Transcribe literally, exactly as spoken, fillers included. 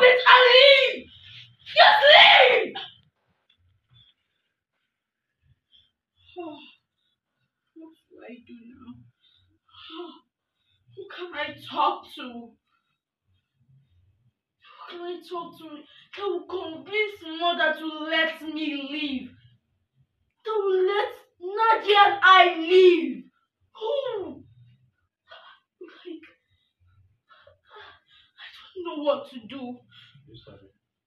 it and leave! Just leave! Oh, what do I do now? Oh, who can I talk to? Who can I talk to that will convince mother to let me leave? That will let Nadia and I leave? Who? Like, I don't know what to do.